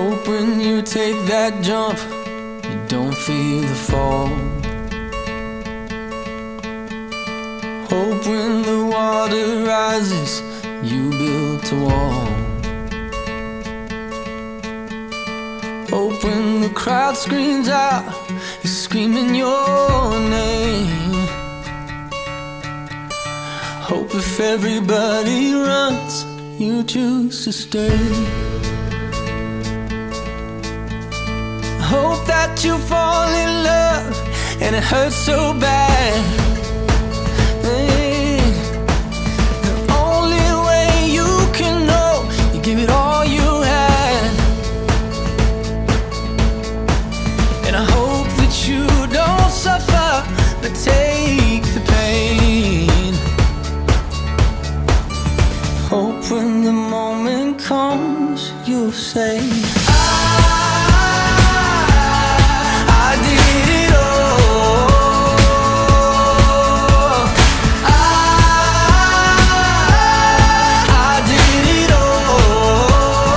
Hope when you take that jump, you don't feel the fall. Hope when the water rises, you built a wall. Hope when the crowd screams out, you're screaming your name. Hope if everybody runs, you choose to stay. Hope that you fall in love and it hurts so bad. Hey, the only way you can know, you give it all you had. And I hope that you don't suffer, but take the pain. Hope when the moment comes, you'll say, I did it all. I did it all.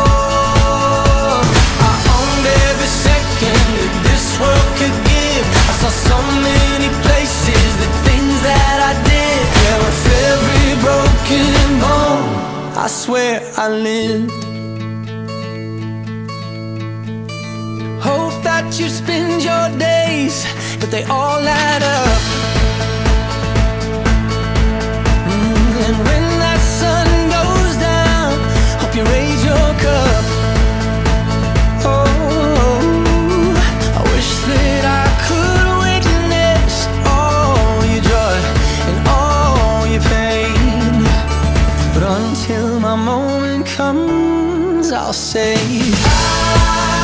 I owned every second that this world could give. I saw so many places, the things that I did. Yeah, with every broken bone, I swear I lived. Hope that you spend your days, but they all add up. And when that sun goes down, hope you raise your cup. Oh, I wish that I could witness all your joy and all your pain. But until my moment comes, I'll say,